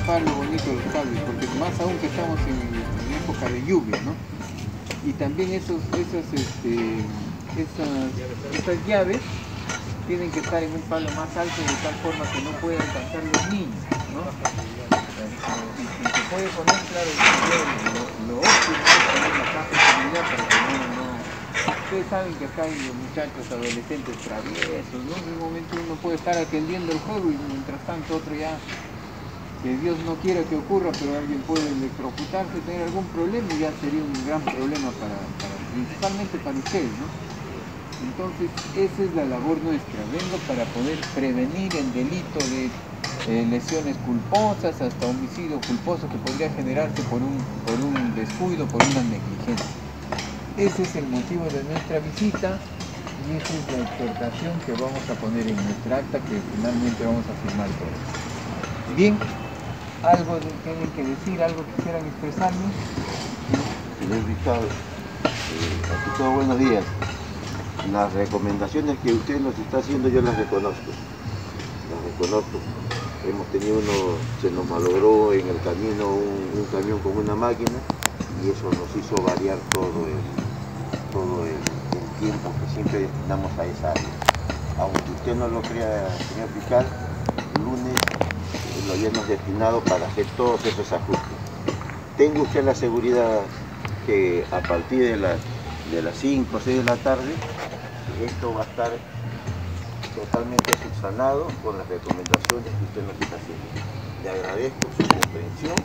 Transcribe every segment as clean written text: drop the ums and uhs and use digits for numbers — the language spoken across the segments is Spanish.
tapar lo bonito de los cables, porque más aún que estamos en época de lluvia, ¿no? Y también esas llaves tienen que estar en un palo más alto de tal forma que no puedan alcanzar los niños, ¿no? Y se puede poner, claro, lo óptimo es poner la caja de seguridad para que no. Ustedes saben que acá hay muchachos, adolescentes traviesos, ¿no? En un momento uno puede estar atendiendo el juego y mientras tanto otro ya, que Dios no quiera que ocurra, pero alguien puede electrocutarse, tener algún problema y ya sería un gran problema principalmente para ustedes, ¿no? Entonces esa es la labor nuestra, vengo para poder prevenir el delito de lesiones culposas hasta homicidio culposo que podría generarse por un descuido, por una negligencia. Ese es el motivo de nuestra visita y esa es la exhortación que vamos a poner en nuestra acta que finalmente vamos a firmar todos. Bien, ¿algo tienen que decir? ¿Algo quisieran expresarme? Señor fiscal, ante todo buenos días. Las recomendaciones que usted nos está haciendo yo las reconozco. Hemos tenido se nos malogró en el camino un camión con una máquina y eso nos hizo variar todo el tiempo que siempre destinamos a esa área. Aunque usted no lo crea, señor fiscal, el lunes lo habíamos destinado para hacer todos esos ajustes. Tengo usted la seguridad que a partir de las 5 o 6 de la tarde esto va a estar totalmente subsanado con las recomendaciones que usted nos está haciendo. Le agradezco su comprensión,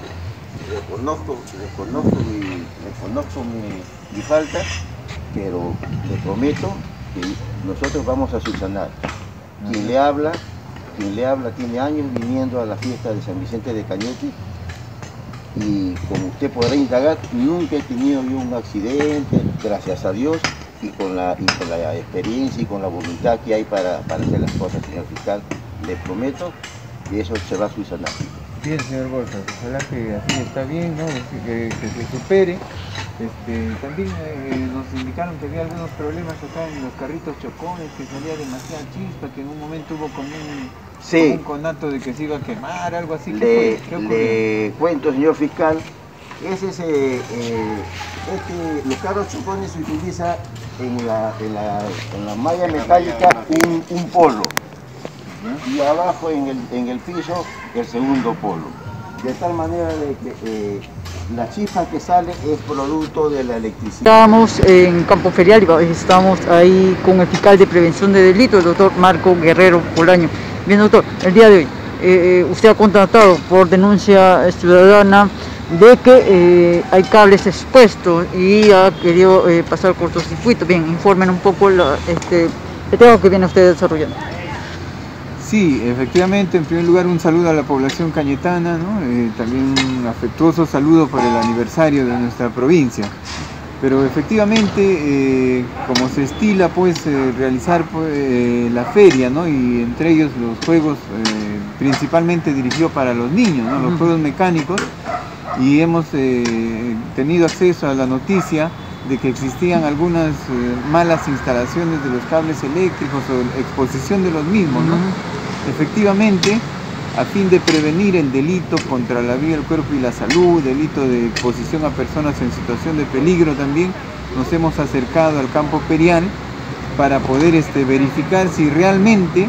reconozco mi falta, pero le prometo que nosotros vamos a subsanar. Quien le habla tiene años viniendo a la fiesta de San Vicente de Cañete y como usted podrá indagar, nunca he tenido yo un accidente, gracias a Dios, y con la experiencia y con la voluntad que hay para hacer las cosas, señor fiscal, le prometo que eso se va a subsanar. Bien, señor Borja, ojalá que así está bien, ¿no? Que se supere. También nos indicaron que había algunos problemas acá en los carritos chocones, que salía demasiada chispa, que en un momento hubo como un conato de que se iba a quemar, algo así. Le cuento, señor fiscal, los carros chocones se utiliza en la malla metálica un polo y abajo en el piso el segundo polo, de tal manera de que la chispa que sale es producto de la electricidad. Estábamos en Campo Ferial, estamos ahí con el fiscal de prevención de delitos, el doctor Marco Guerrero Bolaño. Bien, doctor, el día de hoy usted ha contratado por denuncia ciudadana de que hay cables expuestos y ha querido pasar cortocircuito. Bien, informen un poco el tema que viene usted desarrollando. Sí, efectivamente, en primer lugar un saludo a la población cañetana, ¿no? También un afectuoso saludo por el aniversario de nuestra provincia. Pero efectivamente, como se estila pues realizar la feria, ¿no? Y entre ellos los juegos principalmente dirigidos para los niños, ¿no? Los juegos mecánicos, y hemos tenido acceso a la noticia de que existían algunas malas instalaciones de los cables eléctricos o exposición de los mismos, ¿no? Efectivamente, a fin de prevenir el delito contra la vida, el cuerpo y la salud, delito de exposición a personas en situación de peligro también, nos hemos acercado al campo ferial para poder verificar si realmente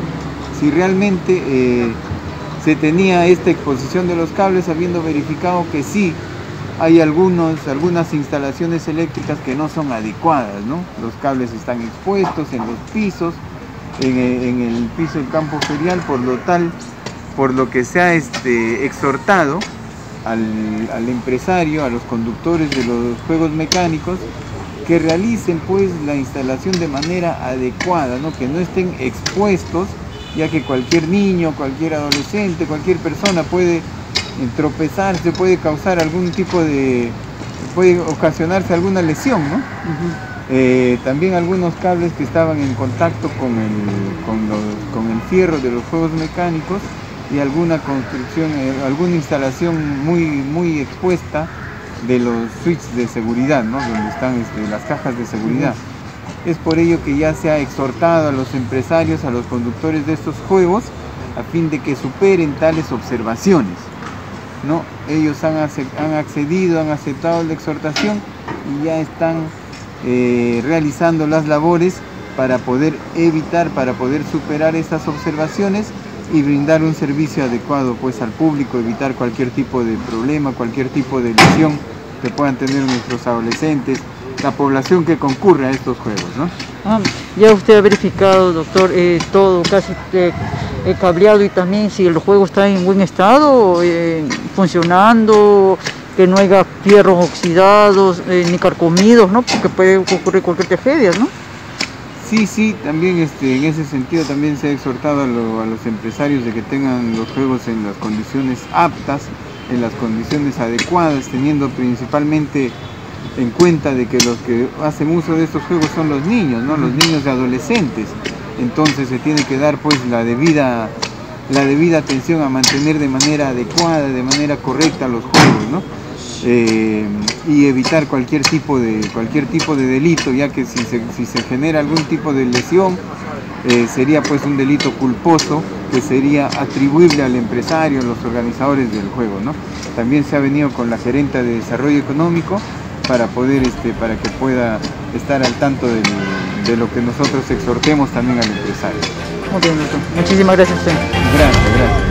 se tenía esta exposición de los cables, habiendo verificado que sí hay algunas instalaciones eléctricas que no son adecuadas, ¿no? Los cables están expuestos en los pisos, en el piso del campo ferial, por lo que se ha exhortado al empresario, a los conductores de los juegos mecánicos, que realicen pues la instalación de manera adecuada, ¿no? Que no estén expuestos, ya que cualquier niño, cualquier adolescente, cualquier persona puede tropezarse, puede causar puede ocasionarse alguna lesión, ¿no? También algunos cables que estaban en contacto con el fierro de los juegos mecánicos y alguna construcción, alguna instalación muy expuesta de los switches de seguridad, ¿no? Donde están las cajas de seguridad. Es por ello que ya se ha exhortado a los empresarios, a los conductores de estos juegos, a fin de que superen tales observaciones. ¿no? Ellos han accedido, han aceptado la exhortación y ya están realizando las labores para poder evitar, para poder superar estas observaciones y brindar un servicio adecuado pues al público, evitar cualquier tipo de problema, cualquier tipo de lesión que puedan tener nuestros adolescentes, la población que concurre a estos juegos, ¿no? Ya usted ha verificado, doctor, todo casi cableado y también si el juego está en buen estado, funcionando, que no haya fierros oxidados ni carcomidos, ¿no? Porque puede ocurrir cualquier tragedia, ¿no? Sí, también en ese sentido también se ha exhortado a los empresarios de que tengan los juegos en las condiciones aptas, en las condiciones adecuadas, teniendo principalmente en cuenta de que los que hacen uso de estos juegos son los niños, ¿no? Los niños y adolescentes. Entonces se tiene que dar pues la debida atención a mantener de manera adecuada, de manera correcta los juegos, ¿no? Y evitar cualquier tipo de delito, ya que si se genera algún tipo de lesión, sería pues un delito culposo que sería atribuible al empresario, a los organizadores del juego, ¿no? También se ha venido con la gerenta de desarrollo económico para poder para que pueda estar al tanto de lo que nosotros exhortemos también al empresario. Muy bien, doctor. Muchísimas gracias a usted. Gracias.